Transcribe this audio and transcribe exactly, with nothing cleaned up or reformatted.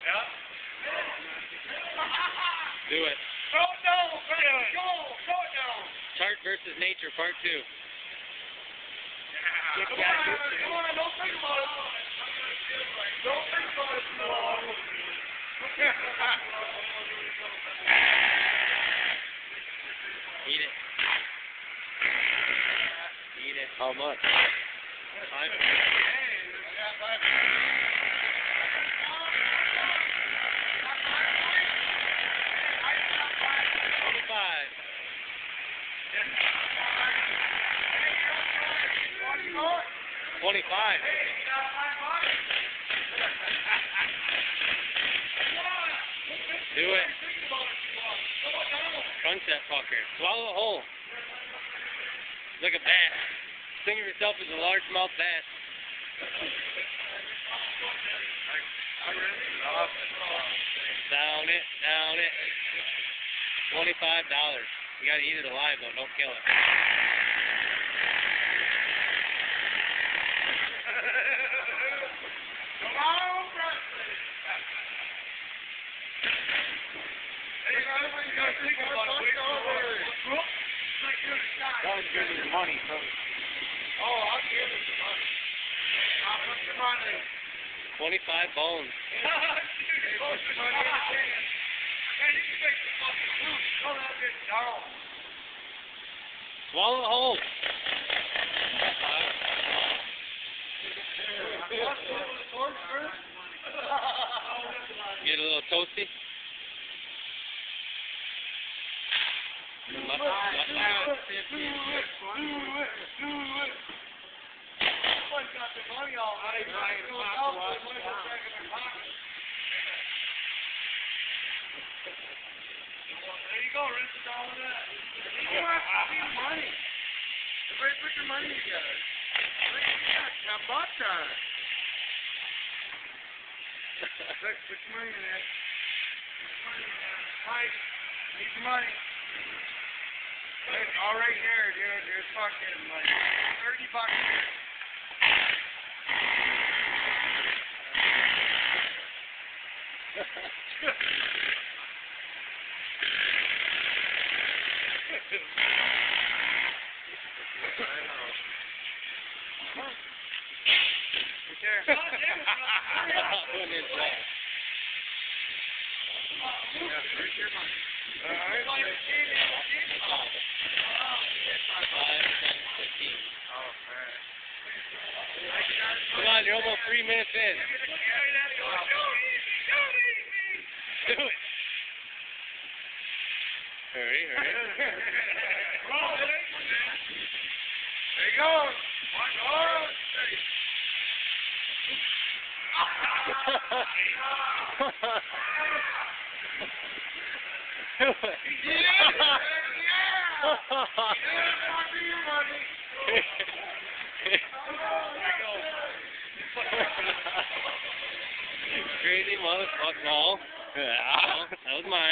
Yeah. Do it. Throw it down, Presley. Go. Throw it down. Tart versus nature, part two. Yeah. Come on, come on, don't think about it. Don't think about it too long. Eat it. Eat it. How much? Five. Twenty-five. Twenty-five. Do it. Crunch that fucker. Swallow a whole. Like a bass. Think of yourself as a largemouth bass. Down it, down it. Twenty-five dollars. You gotta eat it alive though, don't kill it. Come on, Presley. Hey, you gotta think about it. Don't give me the money, bro. Oh, I'll give you the money. How much money? Twenty-five bones. Dude, put the money in the can. Man, you can make the fucking food. Throw that bitch down. Swallow it whole. Get a little toasty. Must, must, Somebody's got the money all night. Right, goes out, so they might go back in their pocket. There you go, rinse it down with that. You don't have to see money. Everybody put your money together. Look at that, got bucks on it. Look, put your money in there. Put your money in there. Mike, need your money. It's all right there, dude. There's fucking like thirty bucks. Right there. Putting it flat. Yeah, where's your money? All right. Five, ten, fifteen. Oh, man. Come on, you're almost three minutes in. Do it. Hurry, hurry. There you go. Watch hard. Do it. Yeah. Crazy motherfucker. No. That was mine.